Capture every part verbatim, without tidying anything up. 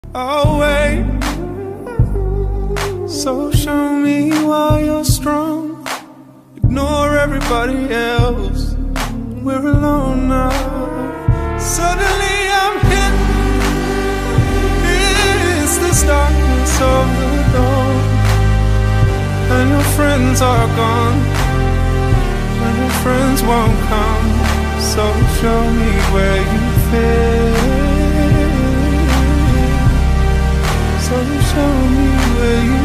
I'll wait. So show me why you're strong. Ignore everybody else. We're alone now. Suddenly I'm hit. It's this darkness of the dawn, and your friends are gone, and your friends won't come. So show me where you fit. So show me where you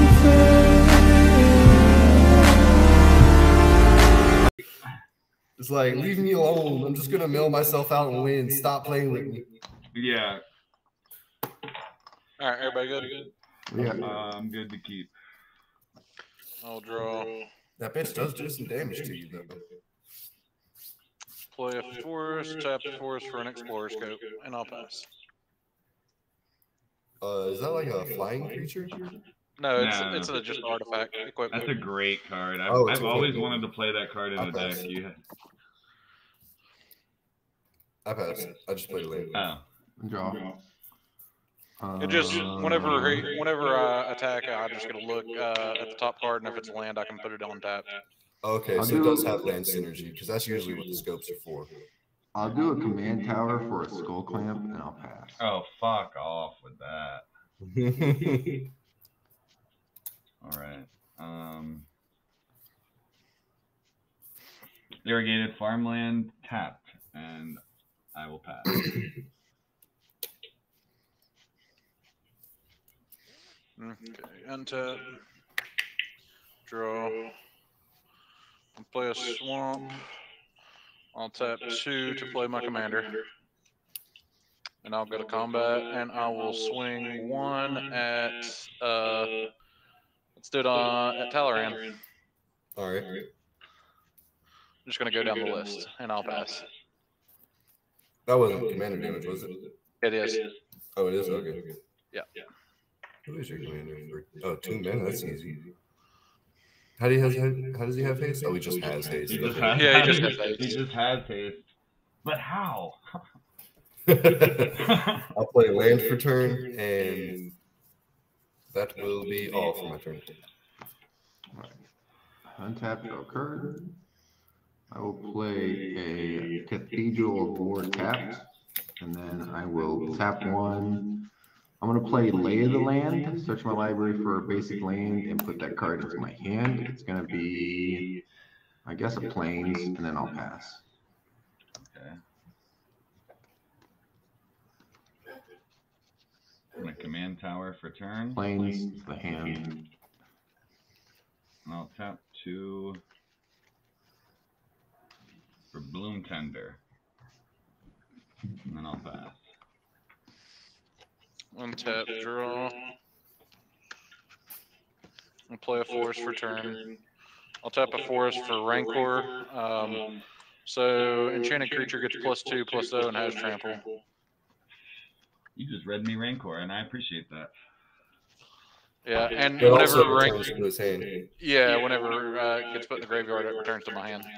fit. It's like, leave me alone. I'm just gonna mill myself out and win. Stop playing with me. Yeah. All right, everybody good? Yeah. Uh, I'm good to keep. I'll draw. That bitch does do some damage to you, though. Play a forest, tap the forest for an explorer scope, and I'll pass. Uh, is that like a flying creature? No, it's No. it's a, just an artifact equipment. That's a great card. I've, Oh, I've okay. always wanted to play that card in I'll a deck. pass. You, I passed. I just played a land. oh, Draw. It just whenever Uh, he, whenever I attack, I just gotta look uh, at the top card, and if it's land, I can put it on tap. Okay, I'll so it do- does have land synergy, because that's usually what the scopes are for. I'll do a command tower for a skull clamp, and I'll pass. oh, fuck off with that. All right. Um, irrigated farmland tapped, and I will pass. Okay, untap. Draw. I'll play a swamp. I'll tap two to play my commander. And I'll go to combat, and I will swing one at, uh, let's do it on, at Talrand. All right. I'm just going to go down the list, and I'll pass. That wasn't commander damage, was it? It is. Oh, it is? Okay. Yeah. Who is your commander? For? Oh, two men? That's easy. How do you have? How does he have haste? Oh, he just has haste. He just Okay. has, Yeah, he just has haste. He just has haste. But how? I'll play land for turn, and that will be all for my turn. Untap, draw card. I will play a Cathedral of War tapped, and then I will tap one. I'm going to play Lay of the Land, search my library for a basic land, and put that card into my hand. It's going to be, I guess, a Plains, and then I'll pass. Okay. My command tower for turn. Plains, the hand. And I'll tap two for Bloom Tender. And then I'll pass. Untap, draw. I'll play a forest for turn. I'll tap a forest for Rancor. Um, so enchanted creature gets plus two, plus zero, and has trample. You just read me Rancor, and I appreciate that. Yeah, and It also whenever rank, returns to his hand. yeah, whenever uh, it gets put in the graveyard, it returns to my hand.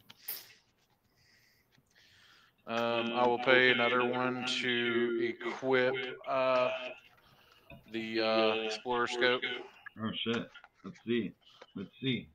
Um, I will pay another one to equip uh, the uh, Explorer Scope. Oh shit. Let's see. Let's see.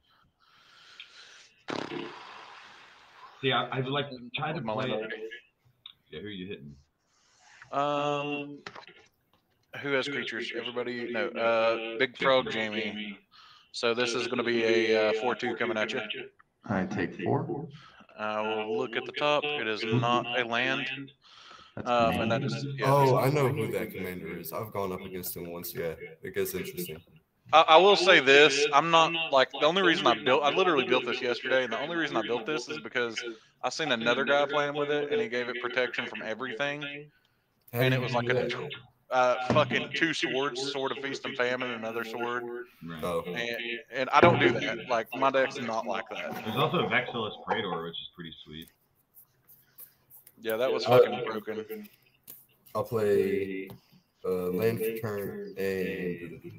See, I, I've like tried to My play land it. already. Yeah, who are you hitting? Um, who has creatures? Everybody? No. Uh, Big Frog Jamie. So this is going to be a four two uh, coming at you. I take four. I will look at the top. It is not a land. That's Um, and command. that is. Yeah, Oh, I know who that commander is. I've gone up against him once. Yeah, it gets interesting. I, I will say this. I'm not like the only reason I built. I literally built this yesterday, and the only reason I built this is because I seen another guy playing with it, and he gave it protection from everything, How and do it you was do like a that? uh, fucking two swords, sword of feast and famine, and another sword, Right. Oh, and, and I don't do that. Like my deck's not like that. There's also Vexillus Praetor, which is pretty sweet. Yeah, that was fucking broken. I'll play uh, land for turn, and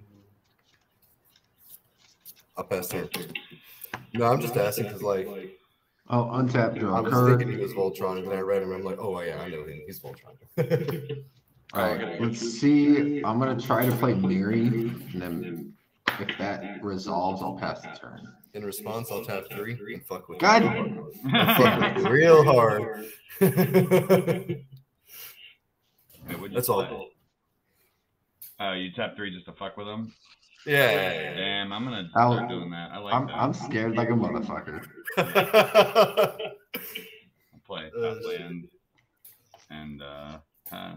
I'll pass turn. No, I'm just asking because, like, Oh, untap, draw I was card. thinking he was Voltron, and then I read him, and I'm like, oh, yeah, I know him. He's Voltron. All right, let's see. I'm gonna try to play Mirri, and then if that resolves, I'll pass the turn. In response, I'll tap three and fuck with God you real hard. I'll fuck with you real hard. Wait, what'd you That's play? all. Oh, you tap three just to fuck with them? Yeah. Damn, I'm gonna I'll- start doing that. I like I'm that. I'm scared like a motherfucker. I'll play top land and uh, pass.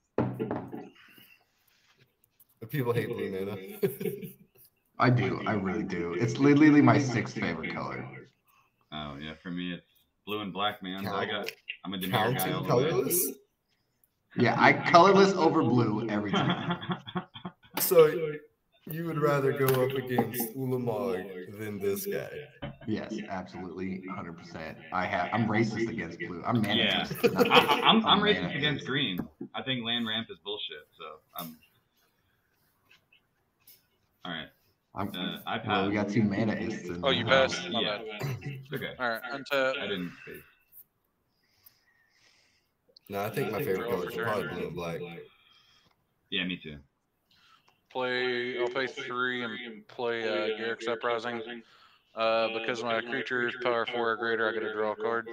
People hate blue mana. I do. I really do. It's literally my sixth favorite color. Oh yeah, for me it's blue and black, man. I got. I'm a Demir guy Counting all the way. colorless? Yeah, I colorless over blue every time. So you would rather go up against Ulamog than this guy? Yes, absolutely, one hundred percent. I have. I'm racist against blue. I'm mana Yeah. haste, not I, I- I'm, I'm mana racist haste. against green. I think land ramp is bullshit. So I'm. All right. I'm, Uh, I passed. well, we got two mana hastes in Oh, you there. passed? My yeah. bad. Okay. All right, untap. I didn't face. No, I think my favorite color is probably blue and black. Yeah, me too. Play. I'll pay three and play uh, Garrick's Uprising. Uh, because my creature is power four or greater, I get to draw a card.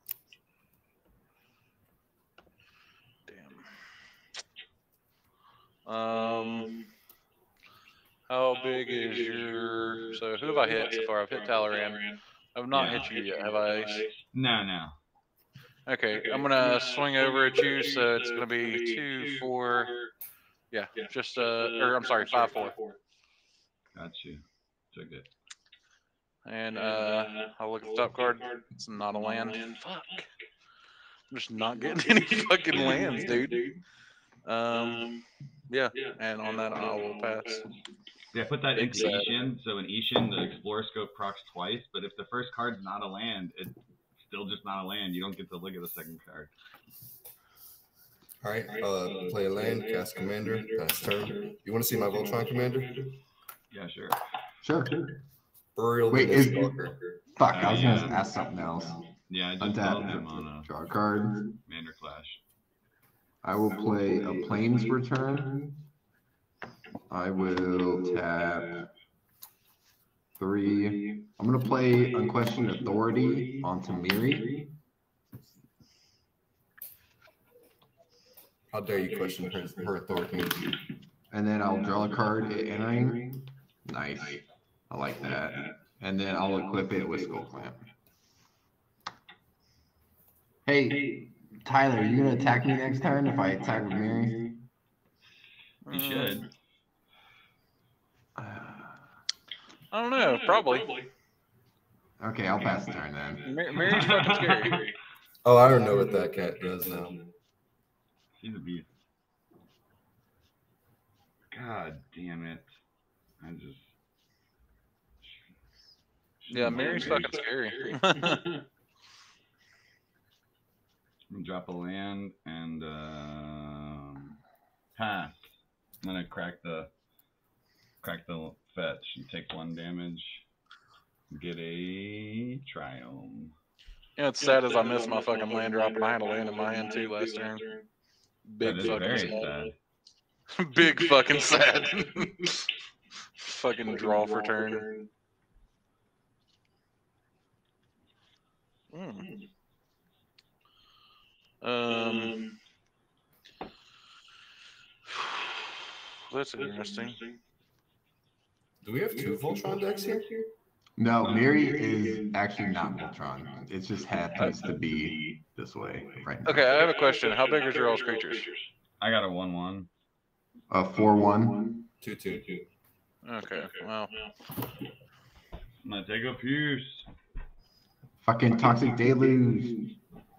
Damn. Um. How big is your? So who have I hit so far? I've hit Talrand. I've not Yeah. hit you yet, have I? Ace? No, no. Okay, I'm gonna swing over at you, so it's gonna be two, four. Yeah, just uh, or I'm sorry, five, four. Got you. Took it. And uh, I'll look at the top card. It's not a land. Fuck. I'm just not getting any fucking lands, dude. Um, yeah, and on that I will pass. Yeah, put that Big into sad. Ishin. So in Ishin, the Explorer Scope procs twice, but if the first card's not a land, it's still just not a land. You don't get to look at the second card. All right, uh, play a land, cast commander, pass turn. You want to see my Voltron commander? Yeah, sure. Sure. Burial Wait, the is- Mistwalker. Fuck, I was Uh, gonna yeah. ask something else. Yeah, I just saw him Untap. on a Draw a card. Commander Clash. I will play a Plains Return. I will tap three. I'm gonna play Unquestioned Authority onto Mirri. How dare you question her, her authority? And then I'll draw a card at entering. Nice. I like that. And then I'll equip it with Skull Clamp. Hey, Tyler, you gonna attack me next turn if I attack with Mirri? You should. Uh, I don't know, probably. Okay, I'll pass the turn then. Mar- Mary's fucking scary. Oh, I don't know what that cat does now. She's a beast. God damn it. I just. Yeah, Mary's fucking scary. I'm gonna drop a land and um, pass. I'm gonna crack the crack the fetch and take one damage. Get a triumph. You know, it's sad as I missed my fucking land drop, and I had a land in my hand too last turn. Big That is fucking very sad. sad. Big fucking sad. Fucking draw for turn. Mm. Um, that's interesting. Do we have two Voltron decks here? No, Mirri is actually not Voltron. It just happens to be this way right now. Okay, I have a question. How big is your all's creatures? I got a one one. A four one. Two, two, two. Okay, well, I'm gonna take a Pierce. Fucking Toxic Deluge.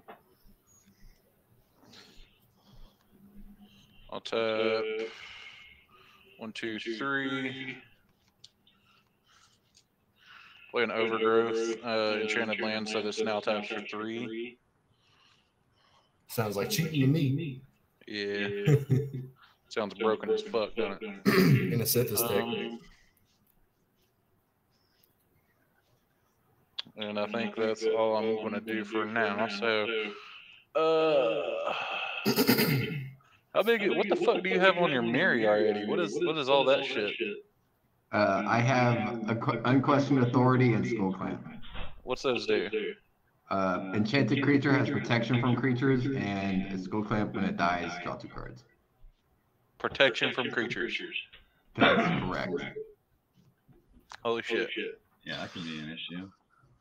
I'll tap one, two, three. Play an Overgrowth, uh, Enchanted Land, so this now taps for three. Sounds like cheating to me. Yeah. Sounds broken as fuck, doesn't it? In a synthesis deck. Um, and I think that's all I'm going to do for now. So, uh, How big? What the fuck do you have on your Mirri already? What is what is all that shit? Uh, I have a unquestioned authority and skull clamp. What's those do? Uh, enchanted creature has protection from creatures, and a skull clamp when it dies, draw two cards. Protection from creatures. That's correct. Holy shit. Yeah, that could be an issue.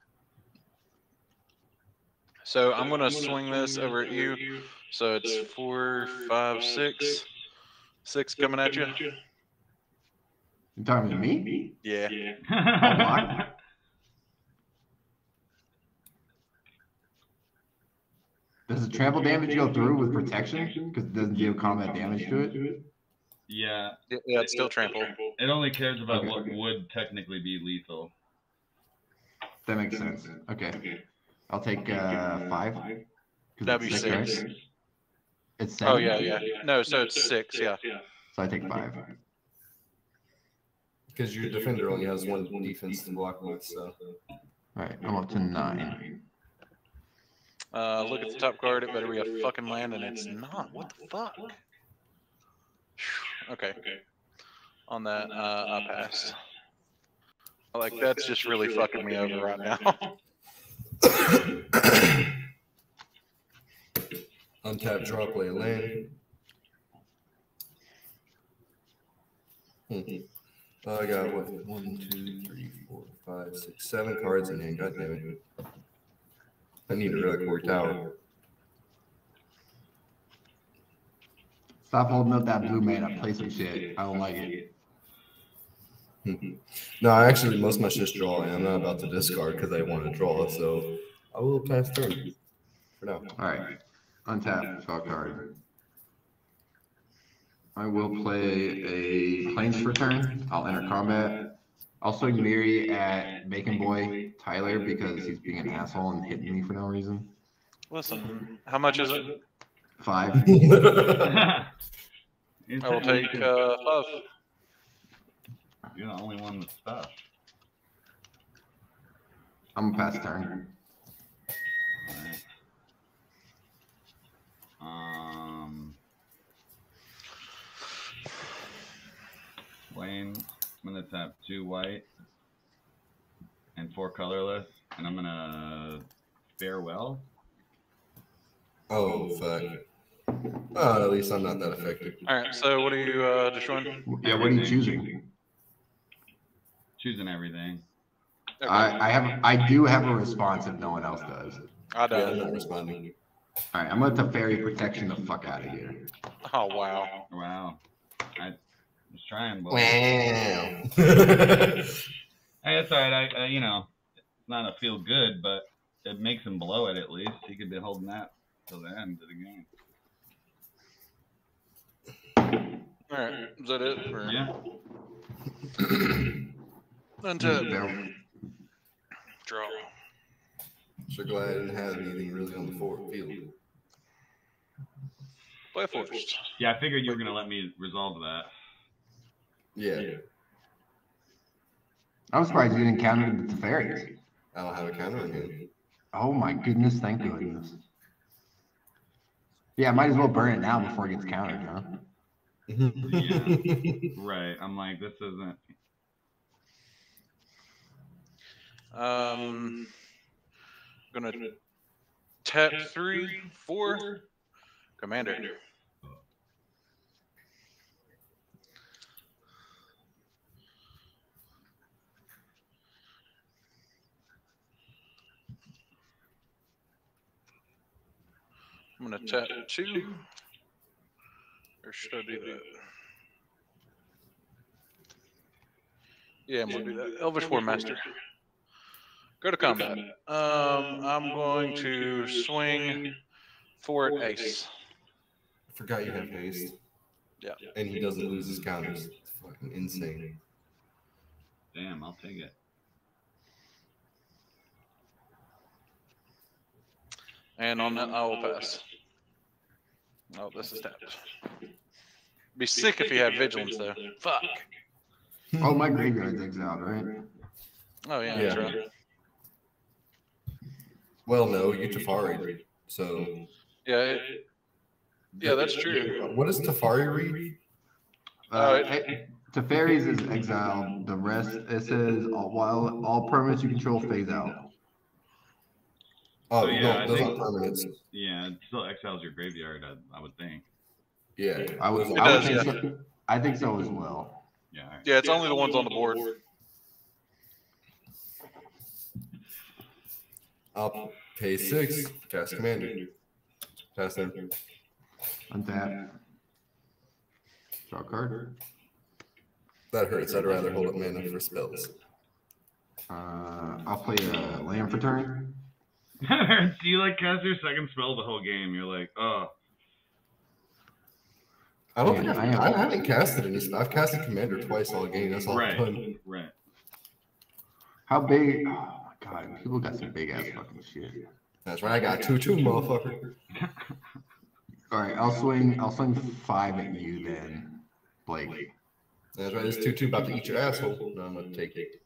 So I'm gonna swing this over at you. So it's four, five, six. Six coming at you. You talking to me? Yeah. Oh my. Does the trample damage go through with protection? Because it doesn't deal combat damage to it? Yeah. Yeah, it's still trample. It only cares about Okay. what would technically be lethal. That makes sense. Okay. I'll take uh, five. That'd be six. Right? It's seven? Oh, yeah, yeah. No, so it's six, yeah. So I take five. Because your defender only has one defense to block with, so. Alright, I'm up to nine. Uh, look at the top card. It better be a fucking land, and it's not. What the fuck? Okay. On that, uh, I passed. Like, that's just really fucking me over right now. Untap, draw, play a land. Hmm. I got what? One, two, three, four, five, six, seven cards in hand. God damn it. I need a reliquary tower. Stop holding up that blue mana. Play some shit. I don't like it. No, I actually, most of my shit's draw, and I'm not about to discard because I want to draw, so I will pass turn for now. Alright. Untap, draw card. I will play a planes for turn. I'll enter combat. I'll swing Mirri at Bacon Boy Tyler because he's being an asshole and hitting me for no reason. Listen, how much is it? Five. I will take uh, five. You're the only one with stuff. I'm gonna pass turn. Alright. Um. Wayne, I'm gonna tap two white and four colorless, and I'm gonna farewell. Oh, fuck. Oh, at least I'm not that effective. Alright, so what are you uh, destroying? Yeah, what are you choosing? Choosing everything. Okay. I, I have I do have a response if no one else does. I Yeah, don't. I'm not responding. Alright, I'm gonna Teferi protection the fuck out of here. Oh, wow. Wow. I was trying, but Wow. hey, that's alright. I, uh, you know, it's not a feel good, but it makes him blow it at least. He could be holding that till the end of the game. Alright, is that it? Or... Yeah. Untap. There- Draw. So glad I didn't have anything really on the forward field. Play forced. Yeah, I figured you were gonna let me resolve that. Yeah. I'm surprised you didn't counter the Teferi. I don't have a counter on him. Oh my goodness, thank goodness. Yeah, might as well burn it now before it gets countered, huh? Yeah. Right. I'm like, this isn't. Um, gonna tap three, four. Commander. I'm gonna tap two. Or should I do that? Yeah, I'm gonna do that. Elvish War Master. Go to combat. Um, I'm going to swing four at ace. I forgot you have haste. Yeah. And he doesn't lose his counters. It's fucking insane. Damn, I'll take it. And on that, I will pass. Oh, this is tapped. Be sick if you had vigilance though. Fuck. Oh, my graveyard digs out, right? Oh yeah, Yeah. that's right. Well, no, you Tefari. So, Yeah, it, Yeah, that's true. What does Teferi read? Uh, uh, Teferis is exiled. The rest, it says, all, while all permanents you control phase out. Oh, So, you yeah, don't, I those think- aren't permanents. Yeah, it still exiles your graveyard, I, I would think. Yeah. I would, those I are- would does, think yeah. so. I think so as well. Yeah. All right. Yeah, it's only the ones on the board. I'll pay six, cast Commander. Pass them. Untap. Draw a card. That hurts. I'd rather hold up mana for spells. Uh, I'll play a land for turn. So you like cast your second spell the whole game. You're like, oh. I don't think Yeah, I've, I am. I haven't casted any. spell- I've casted Commander twice all game. That's all I've done. Right, right. How big? Oh my god, people got some big ass fucking shit. That's right. I got two, two, motherfucker. All right, I'll swing. I'll swing five at you then, Blake. That's right. This two, two about to eat your asshole. No, I'm gonna take it.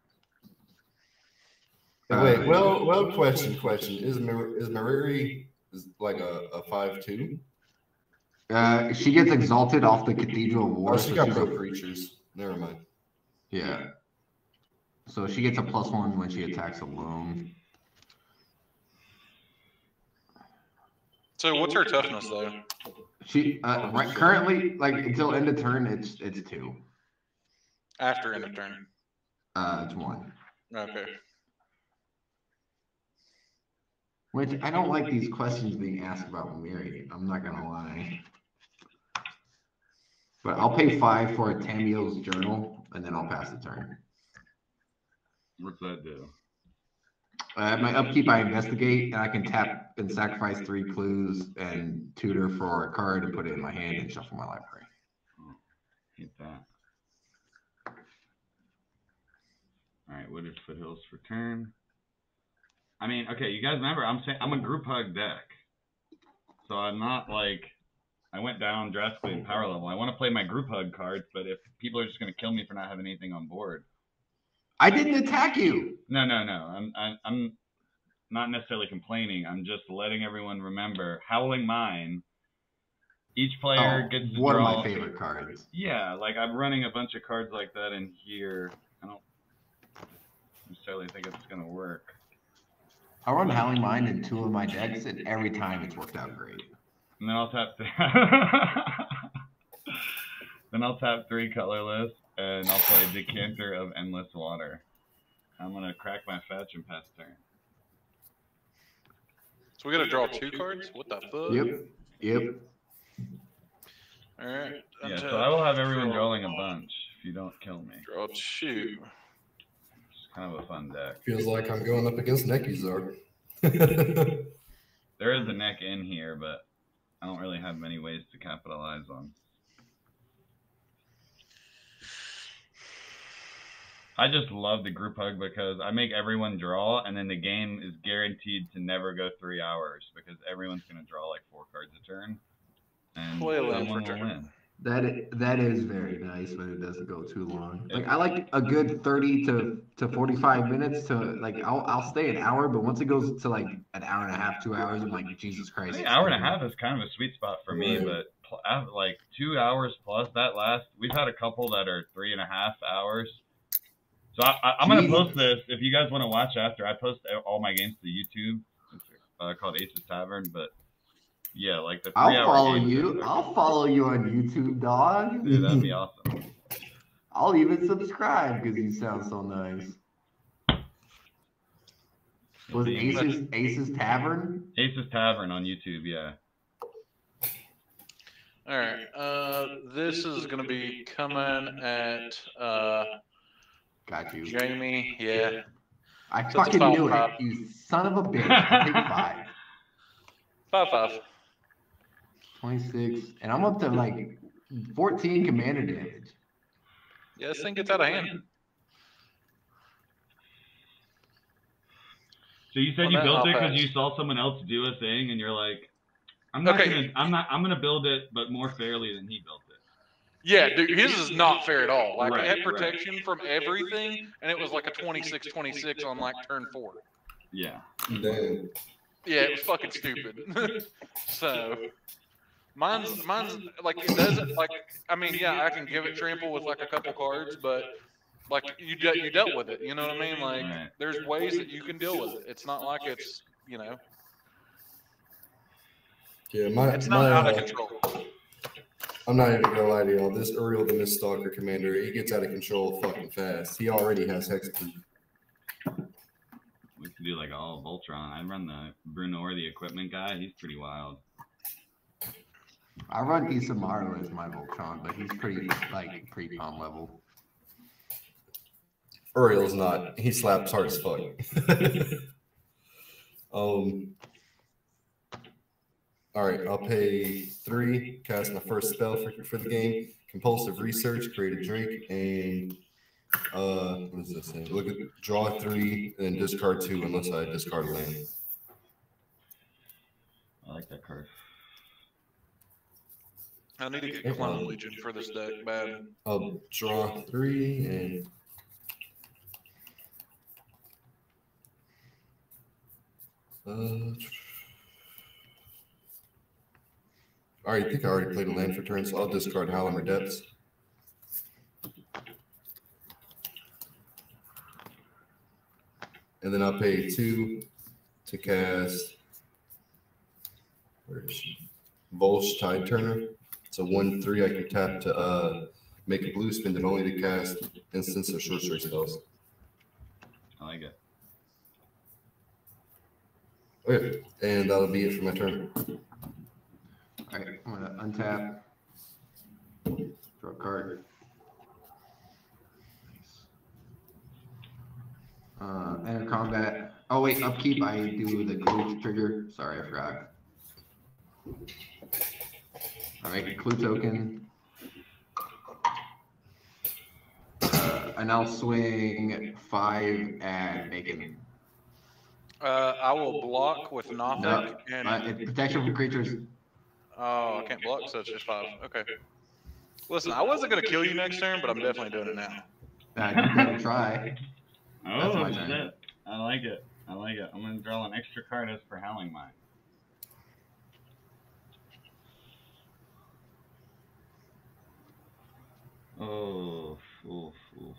Hey, wait. Well, well. Question, question. Is Mir- is Mirri is like a, a five two? Uh, she gets exalted off the Cathedral of War. Oh, so she got she's pro a- creatures. Never mind. Yeah. So she gets a plus one when she attacks alone. So what's her toughness though? She uh, right currently like until end of turn it's it's two. After end of turn. Uh, it's one. Okay. Which I don't like these questions being asked about Mirri. I'm not gonna lie. But I'll pay five for a Tamio's journal and then I'll pass the turn. What's that do? Uh, at my upkeep, I investigate, and I can tap and sacrifice three clues and tutor for a card and put it in my hand and shuffle my library. Oh, hate that. All right, what is Foothills for turn? I mean, okay, you guys remember, I'm saying I'm a group hug deck. So I'm not like, I went down drastically in power level. I want to play my group hug cards, but if people are just going to kill me for not having anything on board. I didn't attack you. No, no, no. I'm, I'm, I'm not necessarily complaining. I'm just letting everyone remember Howling Mine. Each player Oh, gets to one draw. of my favorite cards. Yeah, like I'm running a bunch of cards like that in here. I don't necessarily think it's going to work. I run Howling Mind in two of my decks, and every time it's worked out great. And then I'll tap. then I'll tap three colorless, and I'll play Decanter of Endless Water. I'm gonna crack my fetch and pass turn. So we gotta draw two cards? What the fuck? Yep. Yep. Alright. Yeah, so I will have everyone drawing a bunch if you don't kill me. Draw two. It's kind of a fun deck. Feels like I'm going up against Nekizar. There is a neck in here, but I don't really have many ways to capitalize on. I just love the group hug because I make everyone draw, and then the game is guaranteed to never go three hours because everyone's going to draw like four cards a turn, and Play a land someone for will turn. win. That is, that is very nice, but it doesn't go too long. Like I like a good thirty to, to forty-five minutes to like I'll I'll stay an hour, but once it goes to like an hour and a half, two hours, I'm like Jesus I Christ. think an hour and a half is kind of a sweet spot for me, Right. but pl- I have, like two hours plus that last. We've had a couple that are three and a half hours. So I, I, I'm gonna Jeez. post this if you guys want to watch after. I post all my games to YouTube. It's uh, called Ace's Tavern, but yeah, like the three I'll hour follow games you. are- I'll follow you on YouTube, dog. Dude, that'd be awesome. I'll even subscribe because you sound so nice. Was it Ace's Ace's Tavern? Ace's Tavern on YouTube, yeah. Alright. Uh this is gonna be coming at uh Got you. Jamie. Yeah. I So it's fucking about knew it. five. You son of a bitch. I'll take five. Five five. twenty-six. And I'm up to like fourteen commander damage. Yeah, this thing gets out of hand. So you said On you that, built I'll it because pass. you saw someone else do a thing, and you're like, I'm not Okay. gonna, I'm not, I'm gonna build it, but more fairly than he built it. Yeah, dude, his is not fair at all. Like, Right, it had right. protection from everything, and it was like a twenty-six twenty-six on, like, turn four. Yeah. Damn. Yeah, it was fucking stupid. So, Mine's mine's like it doesn't like. I mean, yeah, I can give it trample with like a couple cards, but like you de- you dealt with it. You know what I mean? Like Right. there's ways that you can deal with it. It's not like it's you know. Yeah, my It's my. not out of Uh, control. I'm not even gonna lie to y'all. This Uriel the Miststalker commander, he gets out of control fucking fast. He already has hexproof. We could do like all Voltron. I run the Bruno or the equipment guy. He's pretty wild. I run Isamaru as my Voltron, but he's pretty like pre-com level. Uriel's not. He slaps hard as fuck. um. All right, I'll pay three, cast my first spell for, for the game. Compulsive Research, create a Drake, and uh, what is this thing? Look at draw three, and then discard two unless I discard a land. I like that card. I need to get Clone Legion for this deck bad. I'll draw three and. Uh, All right, I think I already played a land for turn, so I'll discard Howlimer Depths. And then I'll pay two to cast. Where is she? Volsh Tide Turner. It's a one three I can tap to uh, make a blue, spend it only to cast instants or short strike spells. I like it. Okay, and that'll be it for my turn. All right, I'm gonna untap, draw a card. Nice. Uh, enter combat. Oh wait, upkeep. I do the clue trigger. Sorry, I forgot. All right, clue token. Uh, and I'll swing five at Bacon. Uh, I will block with Nothic No, and uh, it's protection from creatures. oh, I can't block, so it's just five. Okay. Listen, I wasn't gonna kill you next turn, but I'm definitely doing it now. Uh, you better try. That's Oh my turn. shit! I like it. I like it. I'm gonna draw an extra card as for Howling Mine. Oh, oof, oof,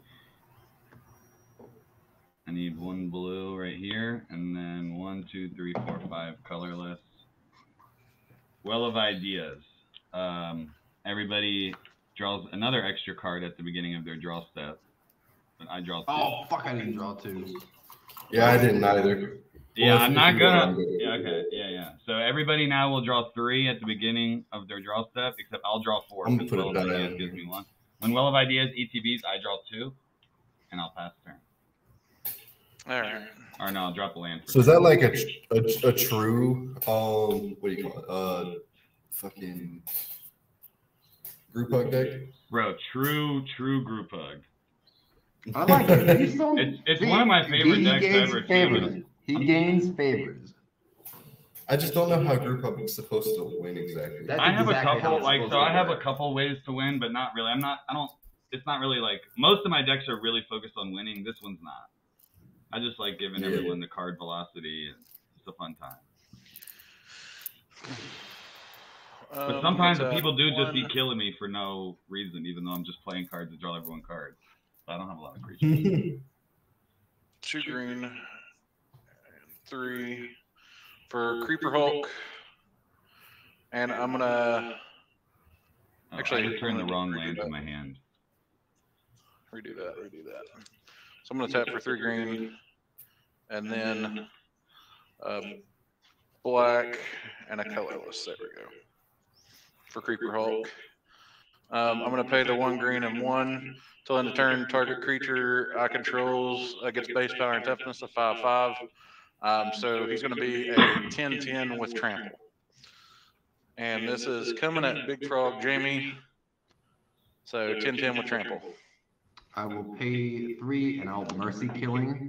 oof. I need one blue right here, and then one, two, three, four, five colorless. Well of Ideas. Um, everybody draws another extra card at the beginning of their draw step. But I draw two. Oh fuck! I didn't draw two. Yeah, I didn't either. Yeah, Well, I'm if not you gonna. want, Yeah, okay, yeah, yeah. So everybody now will draw three at the beginning of their draw step, except I'll draw four I'm because gonna Well put of a die Ideas in gives here. me one. When Well of Ideas E T Bs, I draw two, and I'll pass turn. All right. Or no, I'll drop a land. For So is turn. that like a, a, a true, um, what do you call it? Uh, fucking group hug deck? Bro, true, true group hug. I like it. He's so, It's it's one of my favorite he decks gains ever. Too. favors. He gains favors. I just don't know how group hug is supposed to win exactly. That's I have exactly a how couple it's like supposed so to I have a work. couple ways to win, but not really. I'm not. I don't. It's not really like most of my decks are really focused on winning. This one's not. I just like giving Yeah. everyone the card velocity. And it's a fun time. But Um, sometimes it's a people do just be one- killing me for no reason, even though I'm just playing cards to draw everyone cards. So I don't have a lot of creatures. two green, and three for Creeper Hulk, and I'm gonna Oh, Actually, I just turned the I'm gonna wrong redo land that. to my hand. redo that, redo that. So I'm gonna tap for three green, and then uh, black and a colorless. There we go. For Creeper Hulk. Um, I'm gonna pay the one green and one till end of turn. Target creature I controls uh, gets base power and toughness of five five. Um, so he's gonna be a ten ten with trample. And this is coming at Big Frog Jamie. So ten ten with trample. I will pay three and I'll mercy killing.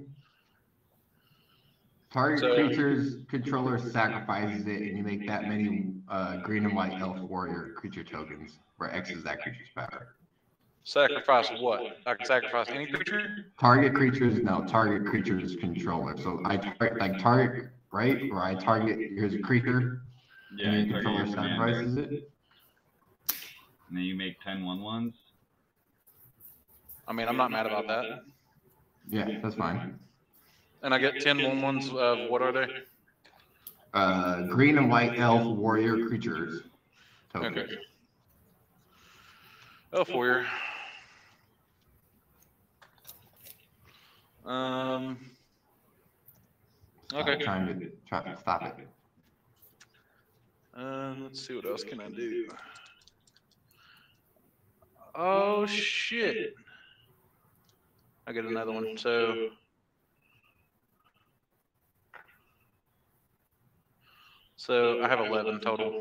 Target So- creature's controller sacrifices it, and you make that many uh, green and white elf warrior creature tokens, where X is that creature's power. Sacrifice what? I can sacrifice any creature? Target creatures, no, target creature's controller. So I target, like target, right? Or I target, here's a creature, Yeah, and you your target controller your commander, sacrifices it. and then you make ten one ones. I mean, I'm not mad about that. Yeah, that's fine. And I get ten one ones of what are they? Uh, green and white elf warrior creatures. Tokens. Okay. Elf warrior. Um. Stop Okay. trying to try to stop it. Uh, let's see what else can I do. Oh shit! I get another one. So. So I have eleven total.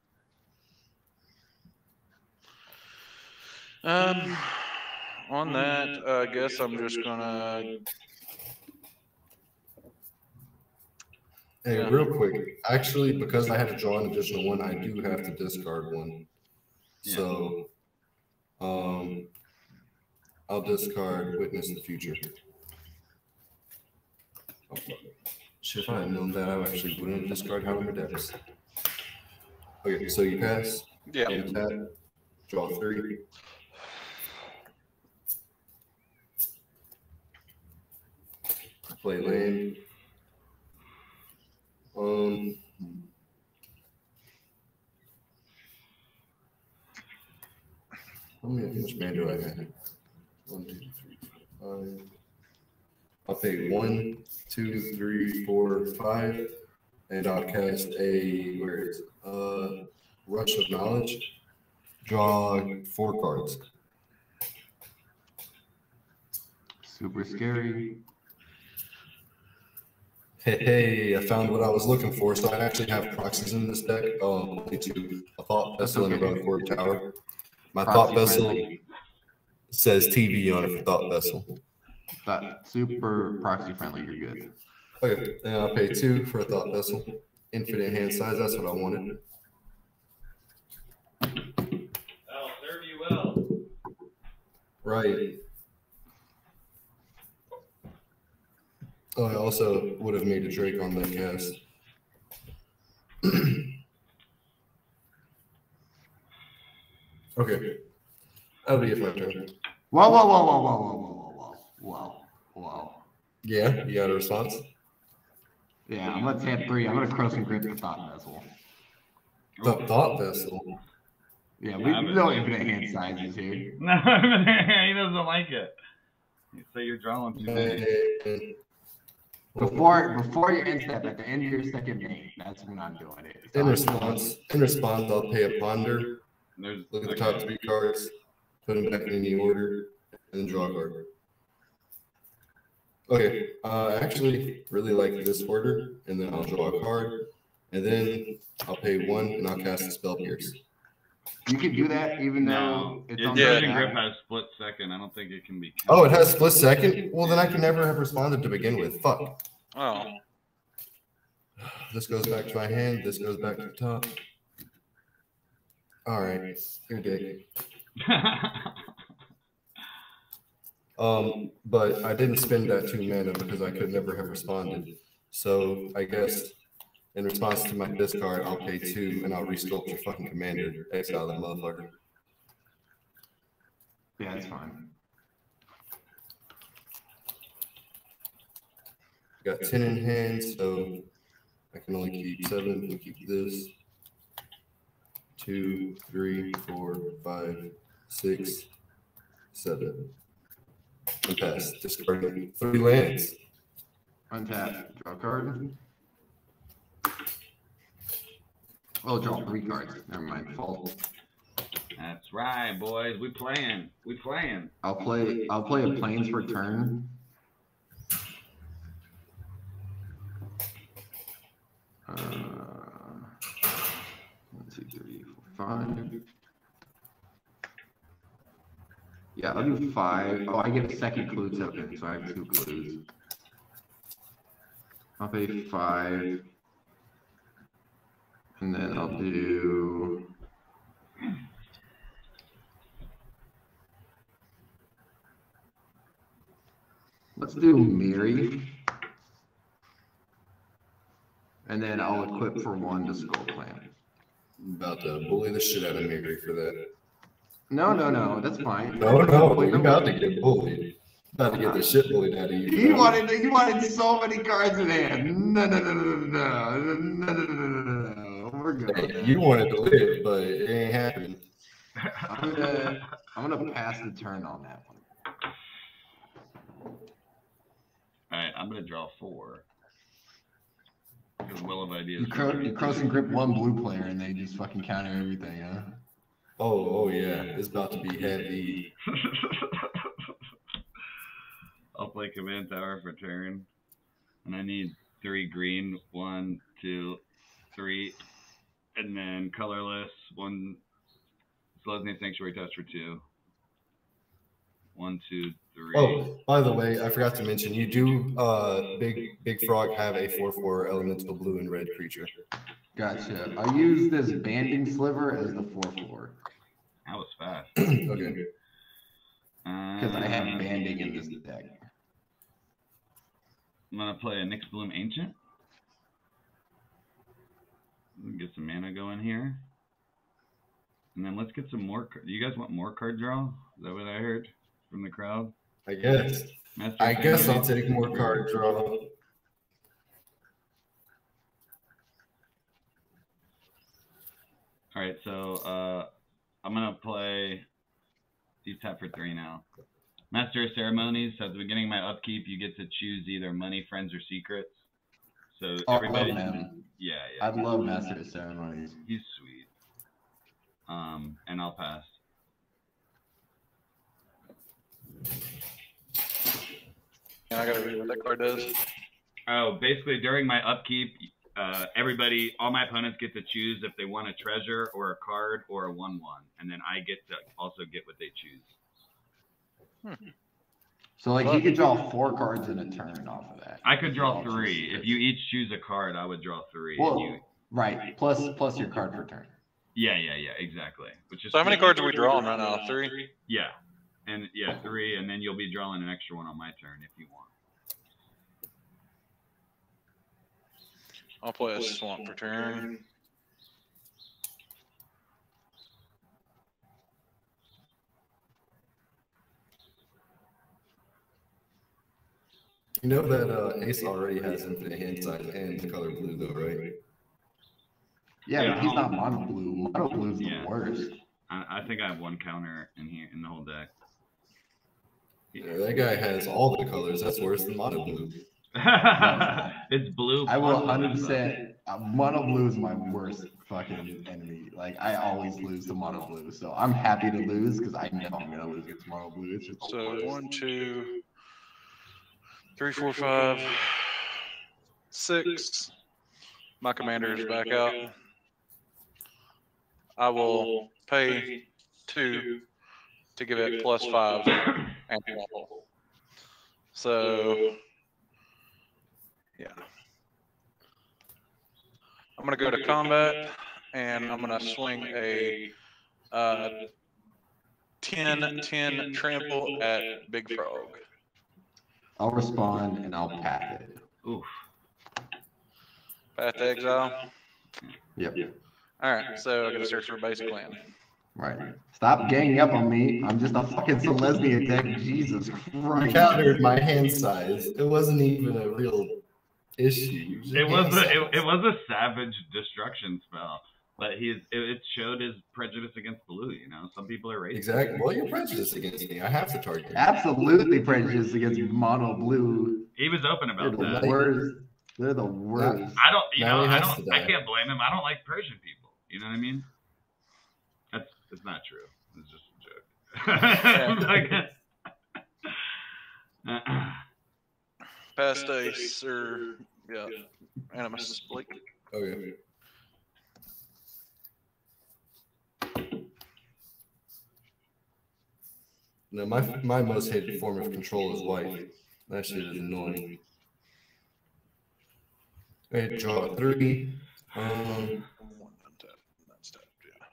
Um, on that, uh, I guess I'm just gonna. Hey, Yeah. real quick. Actually, because I had to draw an additional one, I do have to discard one. Yeah. So, um, I'll discard Witness the Future. Oh, fuck. Shit, if I had known that, I actually wouldn't discard Howler Depths. Okay, so you pass. Yeah. And tap. Draw three. Play land. Um. How many? How much mana do I have? One, two, three, four, five. I'll pay one, two, three, four, five, and I'll cast a where is it? Uh, Rush of Knowledge. Draw four cards. Super scary. Hey, hey, I found what I was looking for. So I actually have proxies in this deck. Um, only two. A Thought Vessel and a Road Forward Tower. My Thought Proxy Vessel friendly. says T V on it for Thought Vessel. That super proxy friendly. You're good. Okay, and I'll pay two for a Thought Vessel. Infinite hand size, that's what I wanted. That'll serve you well. Right. Oh, I also would have made a Drake on that cast. Okay. That'll be it for my turn. Whoa, whoa, whoa, whoa, whoa, whoa, whoa, whoa, whoa, whoa. Yeah, you got a response? Yeah, I'm gonna tap three. I'm gonna cross and grip the thought vessel. The Thought Vessel. Yeah, we know infinite hand sizes here. No, he doesn't like it. You say you're drawing too many. And Before before you end step at the end of your second main, that's when I'm doing it. So in I'm response, in response, I'll pay a Ponder. There's Look at the okay. top three cards, put them back in any order, and then draw a card. Okay, uh, I actually really like this order, and then I'll draw a card, and then I'll pay one, and I'll cast a Spell Pierce. You can do that even No, though it's it on doesn't the grip back. has split second. I don't think it can be. Oh, it has split second? Well, then I can never have responded to begin with. Fuck. Oh. This goes back to my hand. This goes back to the top. All right, you're dick. Um, but I didn't spend that two mana because I could never have responded. So I guess in response to my discard, I'll pay two and I'll resculpt your fucking commander. Exile that motherfucker. Yeah, that's fine. Got ten in hand, so I can only keep seven. We'll keep this. Two, three, four, five, six, seven. And pass. Discarding three lands. Untap, draw a card. Oh, draw three cards. Never mind. Fault. That's right, boys. We playing. We playing. I'll play. I'll play a planes for turn. Uh, one, two, three, four, five. Yeah, I'll do five. Oh, I get a second clue token, so I have two clues. I'll pay five. And then I'll do... Let's do Mirri. And then I'll equip for one to Skull Clan. I'm about to bully the shit out of Mirri for that. No, no, no, that's fine. No, no, you're about to get bullied. About to get the shit bullied out of you. You wanted, you wanted so many cards in hand. No, no, no, no, no, no, no, no, no, no. We're good. Hey, you wanted to live, but it ain't happening. I'm gonna, I'm gonna pass the turn on that one. All right, I'm gonna draw four. Because Will of Ideas. You, cro you cross and grip one blue player, and they just fucking counter everything, huh? Oh, oh yeah, it's about to be heavy. I'll play Command Tower for turn, and I need three green. One, two, three, and then colorless. One. Selesnya Sanctuary Touch for two. One, two, three. Oh, by the way, I forgot to mention, you do, uh, Big Big Frog have a four four elemental blue and red creature. Gotcha. I'll use this banding sliver as the four four. That was fast. Okay. Because I have banding in this deck. I'm gonna play a Nyx Bloom Ancient. Get some mana going here. And then let's get some more. Do you guys want more card draw? Is that what I heard from the crowd? I guess. Master I guess I'll Family. take more card draw. All right, so uh, I'm gonna play. You tap for three now. Master of Ceremonies. So at the beginning of my upkeep, you get to choose either money, friends, or secrets. So Oh, everybody. I love him. Yeah, yeah. I love Master of Ceremonies. He's sweet. Um, and I'll pass. And I gotta read what that card does. Oh, basically during my upkeep, uh, everybody, all my opponents get to choose if they want a treasure or a card or a one one, and then I get to also get what they choose. Hmm. So like he could draw four cards in a turn off of that. I could draw three. If you each choose a card, I would draw three. Well, you, right. Plus plus your card per turn. yeah, yeah, yeah, exactly. Which is So how many cool. cards are we drawing right now? Three? Yeah, and yeah, three, and then you'll be drawing an extra one on my turn if you want. I'll play a swamp for turn. You know that uh, Ace already has infinite hand size and the color blue, though, right? Yeah, Yeah, but he's I'll- not mono blue. Mono blue's the Yeah. worst. I, I think I have one counter in here in the whole deck. Yeah, that guy has all the colors. That's worse than mono blue. It's blue. I will plus one hundred blue. percent. Uh, mono blue is my worst fucking enemy. Like I always lose to mono blue, so I'm happy to lose because I know I'm gonna lose against mono blue. It's just the So worst. one, two, three, four, five, six. My commander is back out. I will pay two to give it plus five and trample. So yeah. I'm gonna go to combat and I'm gonna swing a uh, ten ten trample at Big Frog. I'll respond and I'll path it. Oof. Path to exile. Yep. All right, so I got to search for a base clan. Right. Stop ganging up on me. I'm just a fucking Selesnya deck. Jesus You Christ. countered my hand size. It wasn't even a real issue. just It was hand a size. it, it was a savage destruction spell, but he's it, it showed his prejudice against blue. You know, some people are racist. Exactly. Well, you're prejudiced against me. I have to target you. Absolutely prejudiced against mono blue. He was open They're about the that. worst. They're the worst. I don't, you Now know, he I has don't, to I die. can't blame him. I don't like Persian people. You know what I mean? That's it's not true. It's just a joke. Like, Past ace or yeah, animus Blake. Okay. No, my my most hated form of control is white. That shit is annoying. Okay, draw three. Um, One untap, that's tapped, yeah.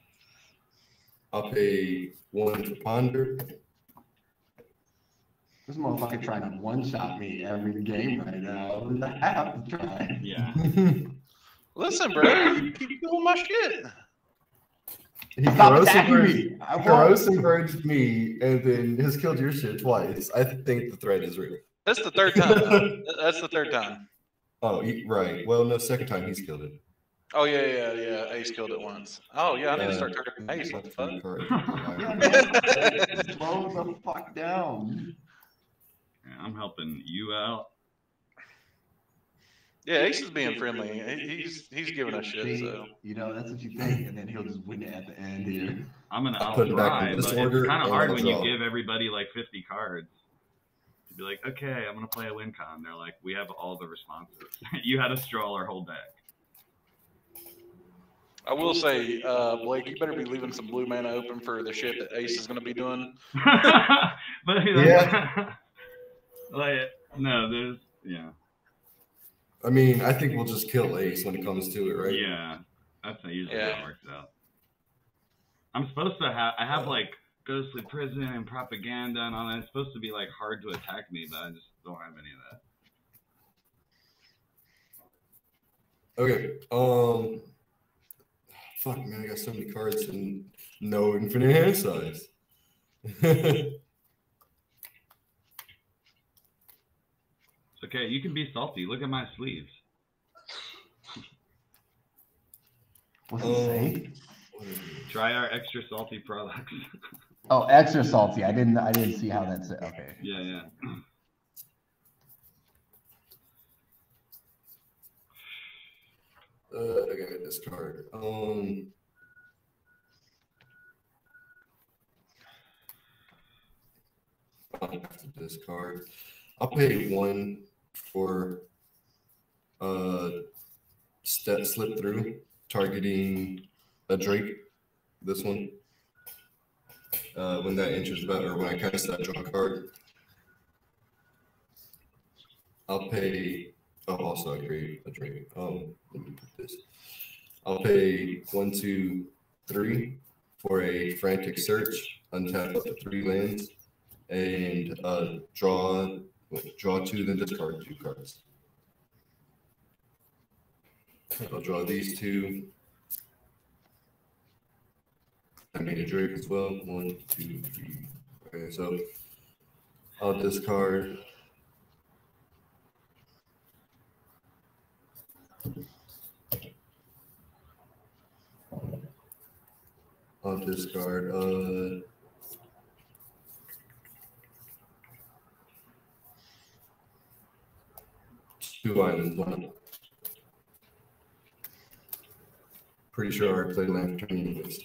I'll pay one to ponder. There's motherfucker trying to one-shot me every game right now. I have to try. Yeah. Listen, bro, you keep doing my shit. He Stop corrosive attacking urged- me. I won't. corrosive urged me and then has killed your shit twice. I think the threat is real. That's the third time. That's the third time. Oh, he- right. Well, no, second time he's killed it. Oh yeah, yeah, yeah. Ace killed it once. Oh yeah, I need to start Uh, targeting Ace. What the fuck? Slow the fuck down. I'm helping you out. Yeah, Ace is being friendly. He- He's he's giving us shit. See, So you know, that's what you think, and then he'll just win it at the end here. I'm gonna I'll put it back in outtry, this but order it's kind of and hard I'll when you draw. give everybody like fifty cards. To be like, okay, I'm gonna play a win con. They're like, we have all the responses. You had to straw our whole deck. I will say, uh, Blake, you better be leaving some blue mana open for the shit that Ace is going to be doing. But Yeah. like, no, there's yeah, I mean, I think we'll just kill Ace when it comes to it, right? yeah. That's not usually Yeah. how it works out. I'm supposed to have I have like Ghostly Prison and Propaganda and all that. It's supposed to be like hard to attack me, but I just don't have any of that. Okay. Um. Fuck, man, I got so many cards and no infinite hand size. It's okay. You can be salty. Look at my sleeves. What's it say? Um, Try our extra salty products. Oh, extra salty. I didn't. I didn't see how that's. Okay. Yeah, yeah. Uh, I got this card. Um, I'll have to discard. I'll pay one for uh step slip through, targeting a Drake. This one. Uh, when that enters about, or when I cast that draw card, I'll pay. Oh, also I create a Drake. Um, let me put this. I'll pay one, two, three for a frantic search, untap up to three lands, and uh, draw draw two, then discard two cards. I'll draw these two. I made a Drake as well. One, two, three. Okay, so I'll discard. I'll discard uh two islands. One. Pretty sure I played land turning list.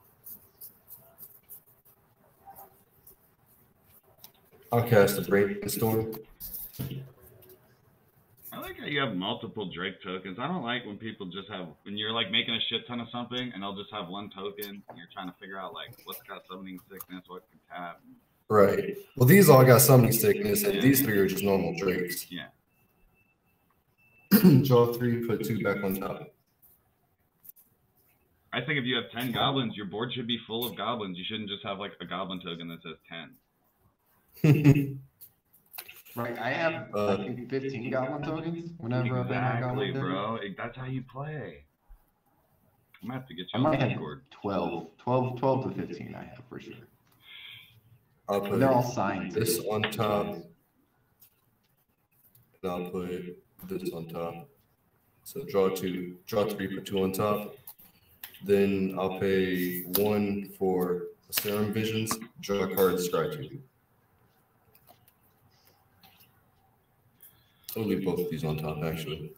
I'll cast a brainstorm. I like how you have multiple Drake tokens. I don't like when people just have, when you're like making a shit ton of something and they'll just have one token and you're trying to figure out like what's got summoning sickness, what can tap. Right. Well, these all got summoning sickness, and these three are just normal Drakes. Yeah. Draw three, put two back on top. I think if you have ten goblins, your board should be full of goblins. You shouldn't just have like a goblin token that says ten. Right. I have Uh, I think fifteen goblin tokens. Whenever I play my Exactly, goblin token. bro. That's how you play. I'm gonna have to get I you on might the have Discord. twelve, twelve, twelve to fifteen. I have for sure. I'll put They're all signed. this on top, and I'll put this on top. So draw two, draw three, put two on top. Then I'll pay one for Serum Visions, draw a card, scry two. I'll leave both of these on top, actually.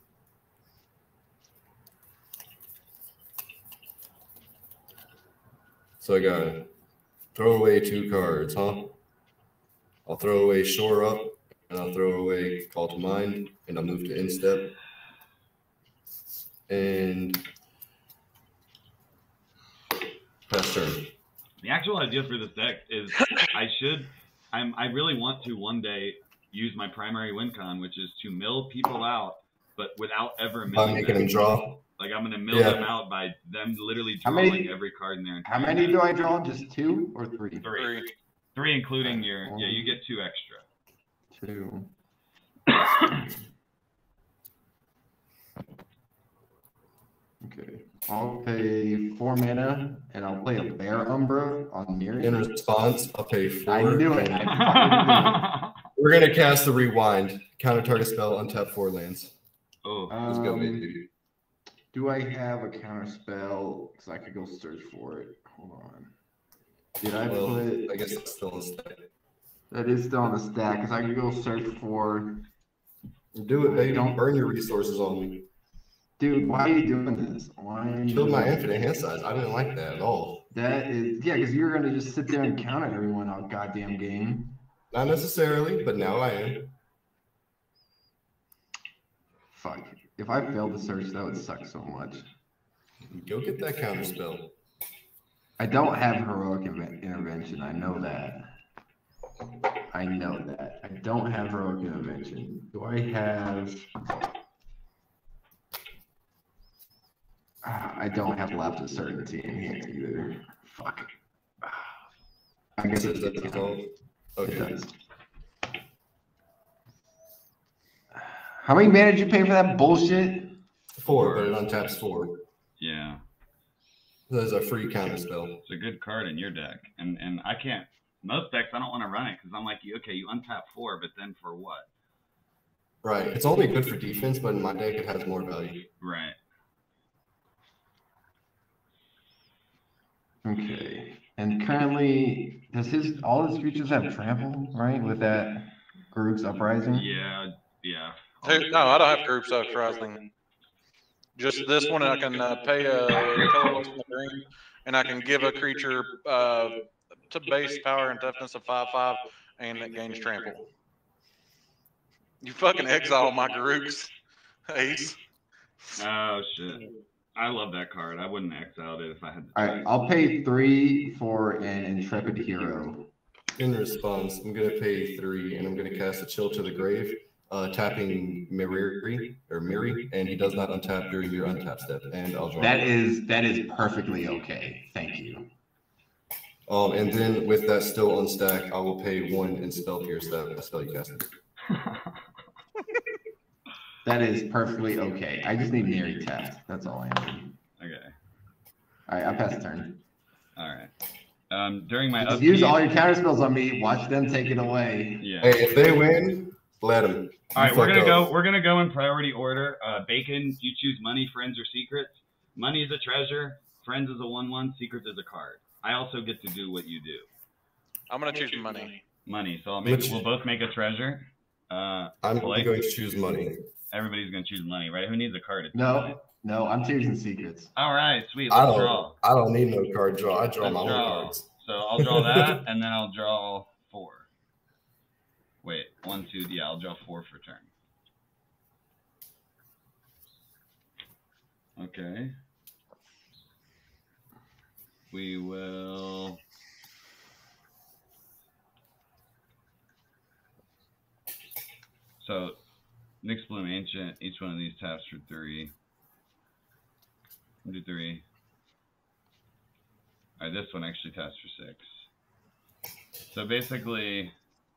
So I gotta throw away two cards, huh? I'll throw away Shore Up, and I'll throw away Call to Mind, and I'll move to Instep. And pass turn. The actual idea for this deck is I should, I'm, I really want to one day use my primary win con, which is to mill people out, but without ever I'm milling making them. them draw. Like I'm gonna mill Yeah. them out by them literally How drawing many- every card in there. How many do I draw? Just two or three? Three. Three. Three, including Right. your, yeah, you get two extra. two. Okay. I'll pay four mana, and I'll play a Bear Umbra on Mirri. In response, I'll pay four. I knew it. I We're gonna cast the Rewind. Counter target spell, untap four lands. Oh, Let's go, Um, baby. Do I have a counter spell? Because I could go search for it. Hold on. Did I Well, put? I guess it's still in stack. That is still on the stack. Because I could go search for. Do it, baby. Don't- Burn your resources on me. Dude, why are you doing this? Why are you Killed my doing infinite hand size. I didn't like that at all. That is, yeah, because you're gonna just sit there and count at everyone all goddamn game. Not necessarily, but now I am. Fuck. If I failed to search, that would suck so much. Go get that counter spell. I don't have heroic inve- intervention. I know that. I know that. I don't have heroic intervention. Do I have? Ah, I don't have lapse of certainty in here either. Fuck. Ah, I guess Does it that does. resolve? It Okay. does. How many mana did you pay for that bullshit? Four, but it untaps four. yeah. There's a free counter spell. It's a good card in your deck, and and I can't. Most decks I don't want to run it because I'm like, okay, you untap four, but then for what? Right. It's only good for defense, but in my deck it has more value. Right. Okay. And currently, does his all his creatures have trample, right? With that Garruk's Uprising? Yeah. Yeah. Two, no, I don't have groups uprising. Just this one, I can uh, pay a color once in the green, and I can give a creature uh, to base power and toughness of five five, and it gains trample. You fucking exile my Garruk's, Ace. Oh shit. I love that card. I wouldn't exile it if I had. All right, I'll pay three for an Intrepid Hero. In response, I'm gonna pay three, and I'm gonna cast a Chill to the Grave, uh, tapping Mirri or Mirri, and he does not untap during your untap step. And I'll draw. That is that is perfectly okay. Thank you. Um, and then with that still on stack, I will pay one in Spell Pierce that spell you casted. That is perfectly okay. I just need Mirri tapped. That's all I need. Okay. All right, I'll pass the turn. All right. Um, during my Just upkeep, use all your counter spells on me. Watch them take it away. yeah. Hey, if they win, let them. All right, we're gonna go. We're gonna go in priority order. Uh, Bacon, you choose money, friends, or secrets. Money is a treasure. Friends is a one-one. Secrets is a card. I also get to do what you do. I'm gonna choose money. Money. So I'll make. Which- We'll both make a treasure. Uh, I'm Blake, going to choose money. everybody's gonna choose money, right? Who needs a card? At this No, point? no, I'm choosing secrets. All right, sweet. I Let's don't. draw. I don't need no card draw. I draw Let's my own draw. cards. So I'll draw that, and then I'll draw four. Wait, one, two. Yeah, I'll draw four for turn. Okay. We will. So, Nyx Bloom Ancient, each one of these taps for three. One, two, three. Alright, this one actually taps for six. So basically,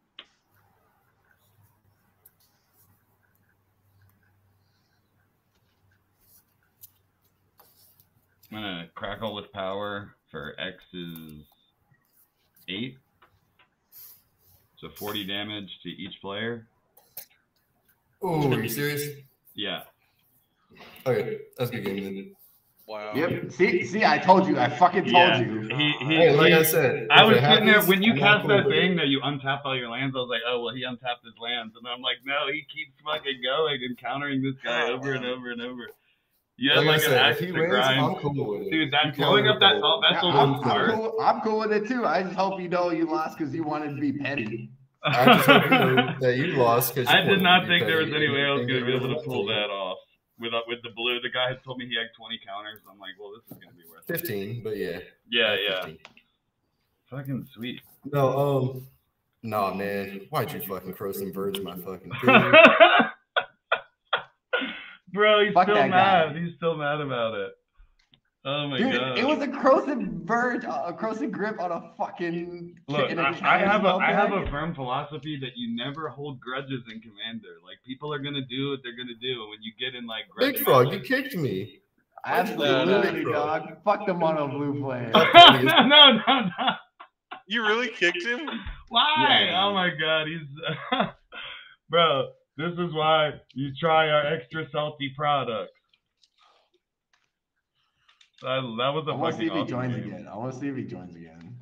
I'm gonna crackle with power for X is eight. So forty damage to each player. Oh, are you serious? Yeah. Okay, that's a good game then. Wow. Yep. See, see, I told you. I fucking told Yeah. you. He, he, Hey, like he- I said, I if was it sitting there happens, when you I'm not cast cool that with it. thing that you untap all your lands. I was like, oh well, he untapped his lands, and I'm like, no, he keeps fucking going and countering this guy over and over and over. You have Like I like an said, axe if he to wins, grind, I'm cool with it. dude. You That can't blowing up that go- salt Yeah, vessel I'm, was I'm smart. cool. I'm cool with it too. I just hope you know you lost because you wanted to be petty. I just hope you know that you lost because I did not think there was any way I was going to be able to pull that off with uh, with the blue. The guy had told me he had twenty counters. I'm like, well, this is going to be worth it. Fifteen, but yeah. Yeah, yeah. fifteen. Fucking sweet. No, um, nah, man. Why'd you fucking crow some verge my fucking thing? Bro, he's Fuck still that guy. mad. He's still mad about it. Oh my Dude, god. it was a corrosive verge, a corrosive grip on a fucking. Look, in a I, I have a counterspell I have a deck. firm philosophy that you never hold grudges in Commander. Like people are gonna do what they're gonna do, and when you get in like grudge Big Frog, you matches- kicked me. Absolutely, No, no. dog. Fuck the mono blue flame. no, no, no, no. You really kicked him? Why? Yeah. Oh my god, he's bro. This is why you try our extra salty products. That, that was a I want to see fucking if he awesome joins game. again. I want to see if he joins again.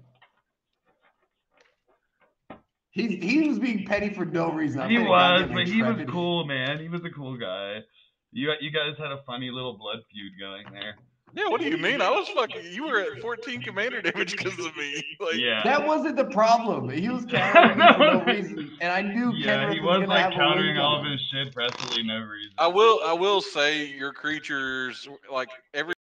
He he was being petty for no reason. I'm He playing was, goddamn but he was intrepid. cool, man. He was a cool guy. You you guys had a funny little blood feud going there. Yeah, what do you mean? I was fucking. You were at fourteen commander damage because of me. Like, Yeah. That wasn't the problem. He was countering me for no reason, and I knew Yeah, Kenrith he was was gonna like have a countering win all of coming. his shit for absolutely no reason. I will. I will say your creatures like every.